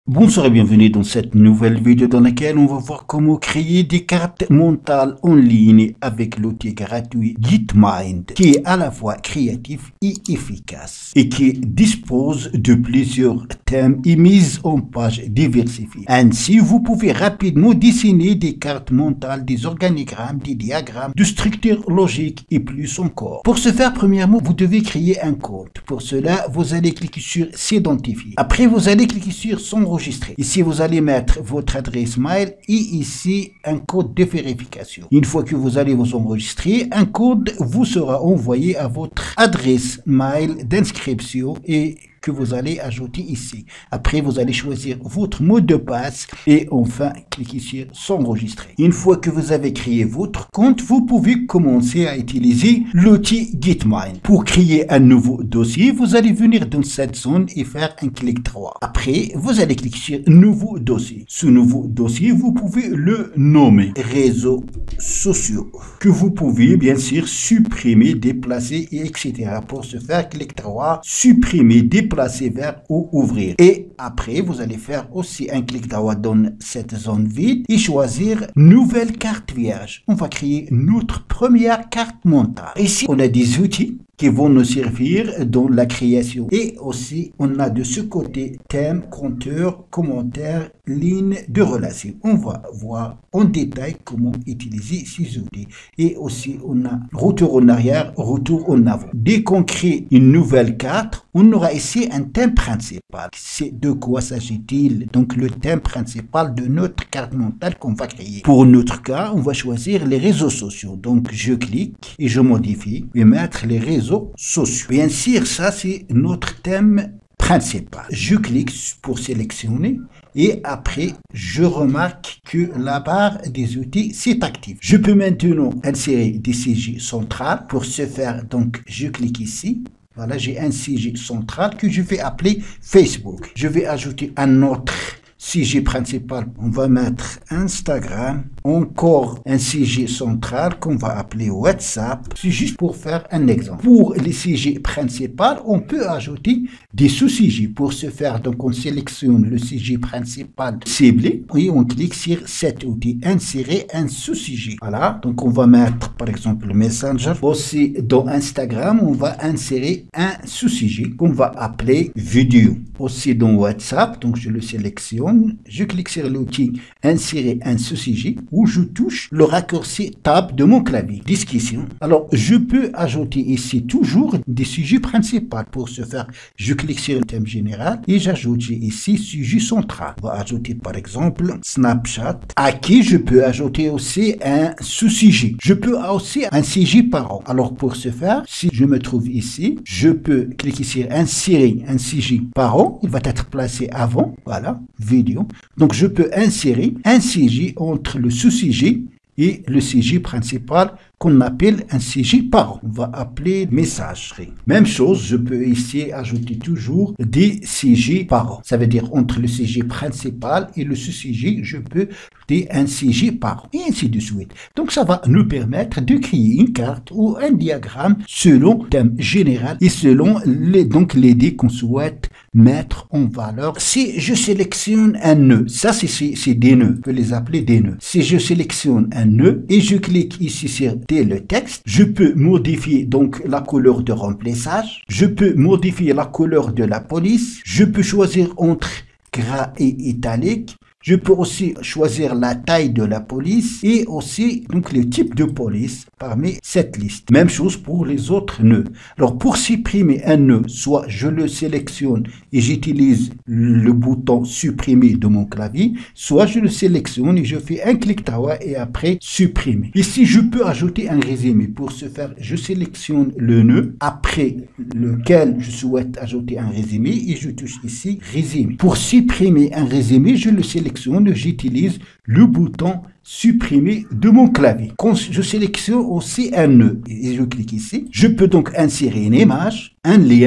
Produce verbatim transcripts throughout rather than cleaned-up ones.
Bonsoir et bienvenue dans cette nouvelle vidéo dans laquelle on va voir comment créer des cartes mentales en ligne avec l'outil gratuit Gitmind qui est à la fois créatif et efficace et qui dispose de plusieurs thèmes et mises en page diversifiées. Ainsi, vous pouvez rapidement dessiner des cartes mentales, des organigrammes, des diagrammes, de structures logiques et plus encore. Pour ce faire, premièrement, vous devez créer un compte. Pour cela, vous allez cliquer sur s'identifier. Après, vous allez cliquer sur s'enregistrer. Ici, vous allez mettre votre adresse mail et ici, un code de vérification. Une fois que vous allez vous enregistrer, un code vous sera envoyé à votre adresse mail d'inscription et que vous allez ajouter ici. Après, vous allez choisir votre mot de passe et enfin, cliquez sur s'enregistrer. Une fois que vous avez créé votre compte, vous pouvez commencer à utiliser l'outil Gitmind. Pour créer un nouveau dossier, vous allez venir dans cette zone et faire un clic droit. Après, vous allez cliquer sur nouveau dossier. Ce nouveau dossier, vous pouvez le nommer réseaux sociaux que vous pouvez bien sûr supprimer, déplacer et etc. Pour ce faire, clic droit, supprimer, déplacer, placer vers ou ouvrir. Et après, vous allez faire aussi un clic droit dans cette zone vide et choisir nouvelle carte vierge. On va créer notre première carte mentale. Ici, on a des outils qui vont nous servir dans la création. Et aussi, on a de ce côté thème, compteur, commentaire, ligne de relation. On va voir en détail comment utiliser ces outils. Et aussi, on a retour en arrière, retour en avant. Dès qu'on crée une nouvelle carte, on aura ici un thème principal. C'est de quoi s'agit-il? Donc, le thème principal de notre carte mentale qu'on va créer. Pour notre cas, on va choisir les réseaux sociaux. Donc, je clique et je modifie et mettre les réseaux sociaux. Bien sûr, ça, c'est notre thème principal. Je clique pour sélectionner et après, je remarque que la barre des outils s'est active. Je peux maintenant insérer des C G centrales. Pour ce faire, donc, je clique ici. Voilà, j'ai un C G central que je vais appeler Facebook. Je vais ajouter un autre C G principal. On va mettre Instagram. Encore un C G central qu'on va appeler WhatsApp. C'est juste pour faire un exemple. Pour les C G principaux, on peut ajouter des sous-C G. Pour ce faire, donc on sélectionne le C G principal ciblé et on clique sur cet outil, insérer un sous-C G. Voilà, donc on va mettre par exemple le Messenger. Aussi dans Instagram, on va insérer un sous-C G qu'on va appeler vidéo. Aussi dans WhatsApp, donc je le sélectionne, je clique sur l'outil insérer un sous-C G où je touche le raccourci Tab de mon clavier. Discussion. Alors, je peux ajouter ici toujours des sujets principaux. Pour ce faire, je clique sur le thème général et j'ajoute ici sujet central. On va ajouter par exemple Snapchat, à qui je peux ajouter aussi un sous-sujet. Je peux aussi un sujet parent. Alors, pour ce faire, si je me trouve ici, je peux cliquer sur insérer un sujet parent. Il va être placé avant. Voilà, vidéo. Donc, je peux insérer un sujet entre le sous-sujet et le C G principal qu'on appelle un C G parent. On va appeler messagerie. Même chose, je peux ici ajouter toujours des C G parents. Ça veut dire entre le C G principal et le sous-C G, je peux ajouter un C G parent et ainsi de suite. Donc ça va nous permettre de créer une carte ou un diagramme selon le thème général et selon les, donc les dés qu'on souhaite mettre en valeur. Si je sélectionne un nœud, ça c'est des nœuds, on peut les appeler des nœuds. Si je sélectionne un nœud et je clique ici sur le texte, je peux modifier donc la couleur de remplissage, je peux modifier la couleur de la police, je peux choisir entre gras et italique. Je peux aussi choisir la taille de la police et aussi donc le type de police parmi cette liste. Même chose pour les autres nœuds. Alors pour supprimer un nœud, soit je le sélectionne et j'utilise le bouton supprimer de mon clavier, soit je le sélectionne et je fais un clic droit et après supprimer. Ici je peux ajouter un résumé. Pour ce faire, je sélectionne le nœud après lequel je souhaite ajouter un résumé et je touche ici résumé. Pour supprimer un résumé, je le sélectionne. J'utilise le bouton supprimer de mon clavier. Quand je sélectionne aussi un nœud et je clique ici, je peux donc insérer une image, un lien,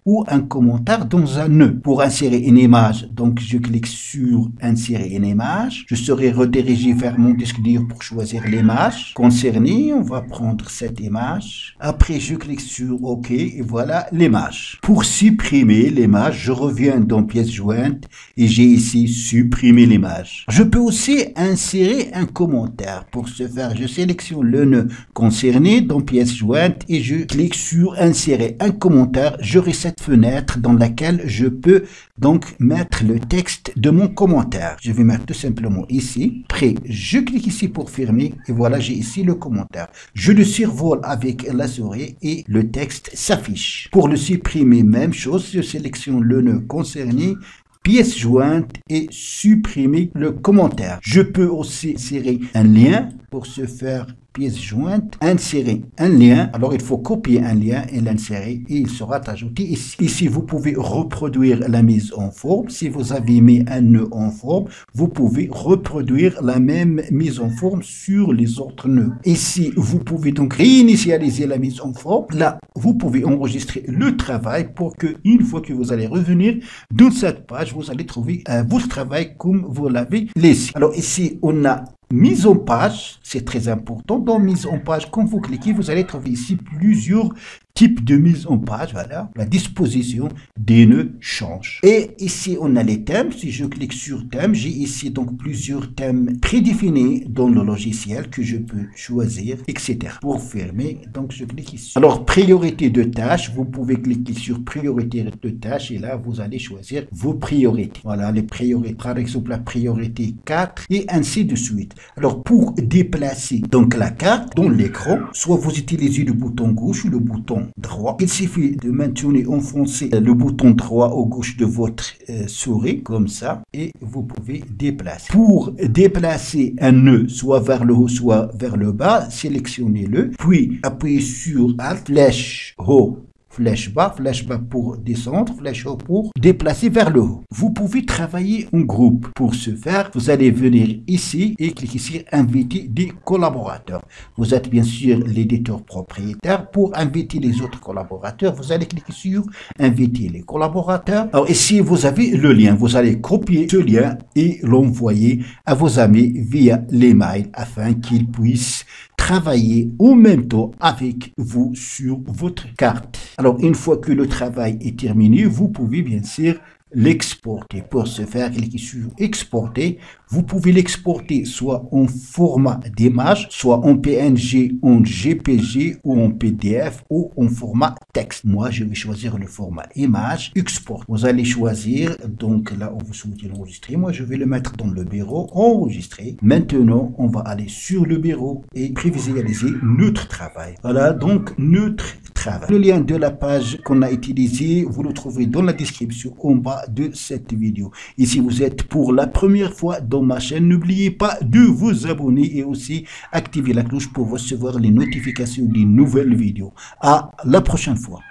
ou un commentaire dans un nœud. Pour insérer une image, donc je clique sur insérer une image. Je serai redirigé vers mon disque dur pour choisir l'image concernée. On va prendre cette image. Après, je clique sur OK et voilà l'image. Pour supprimer l'image, je reviens dans pièce jointe et j'ai ici supprimer l'image. Je peux aussi insérer un commentaire. Pour ce faire, je sélectionne le nœud concerné dans pièce jointe et je clique sur insérer un commentaire. J'aurai cette fenêtre dans laquelle je peux donc mettre le texte de mon commentaire. Je vais mettre tout simplement ici. Après, je clique ici pour fermer et voilà, j'ai ici le commentaire. Je le survole avec la souris et le texte s'affiche. Pour le supprimer, même chose, je sélectionne le nœud concerné, pièce jointe et supprimer le commentaire. Je peux aussi insérer un lien. Pour ce faire, pièce jointe, insérer un lien. Alors, il faut copier un lien et l'insérer et il sera ajouté ici. Ici, vous pouvez reproduire la mise en forme. Si vous avez mis un nœud en forme, vous pouvez reproduire la même mise en forme sur les autres nœuds. Ici, vous pouvez donc réinitialiser la mise en forme. Là, vous pouvez enregistrer le travail pour que, une fois que vous allez revenir dans cette page, vous allez trouver euh, votre travail comme vous l'avez laissé. Alors, ici, on a mise en page, c'est très important. Dans mise en page, quand vous cliquez, vous allez trouver ici plusieurs types de mise en page. Voilà, la disposition des nœuds change. Et ici, on a les thèmes. Si je clique sur thème, j'ai ici donc plusieurs thèmes prédéfinis dans le logiciel que je peux choisir, et cetera. Pour fermer, donc je clique ici. Alors, priorité de tâches, vous pouvez cliquer sur priorité de tâches et là, vous allez choisir vos priorités. Voilà, les priorités, par exemple, la priorité quatre et ainsi de suite. Alors, pour déplacer donc la carte dans l'écran, soit vous utilisez le bouton gauche ou le bouton droit. Il suffit de maintenir enfoncé le bouton droit au gauche de votre euh, souris, comme ça, et vous pouvez déplacer. Pour déplacer un nœud, soit vers le haut, soit vers le bas, sélectionnez-le, puis appuyez sur Alt, flèche haut, flèche bas, flèche bas pour descendre, flèche haut pour déplacer vers le haut. Vous pouvez travailler en groupe. Pour ce faire, vous allez venir ici et cliquer sur inviter des collaborateurs. Vous êtes bien sûr l'éditeur propriétaire. Pour inviter les autres collaborateurs, vous allez cliquer sur inviter les collaborateurs. Alors ici, vous avez le lien. Vous allez copier ce lien et l'envoyer à vos amis via l'email afin qu'ils puissent travailler en même temps avec vous sur votre carte. Alors, une fois que le travail est terminé, vous pouvez bien sûr l'exporter. Pour ce faire, cliquez sur exporter. Vous pouvez l'exporter soit en format d'image, soit en P N G, en G P G ou en P D F ou en format texte. Moi, je vais choisir le format image, export. Vous allez choisir, donc là où vous souhaitez l'enregistrer. Moi, je vais le mettre dans le bureau, enregistrer. Maintenant, on va aller sur le bureau et prévisualiser notre travail. Voilà, donc notre travail. Le lien de la page qu'on a utilisé, vous le trouverez dans la description en bas de cette vidéo. Et si vous êtes pour la première fois dans ma chaîne, n'oubliez pas de vous abonner et aussi activer la cloche pour recevoir les notifications des nouvelles vidéos. À la prochaine fois.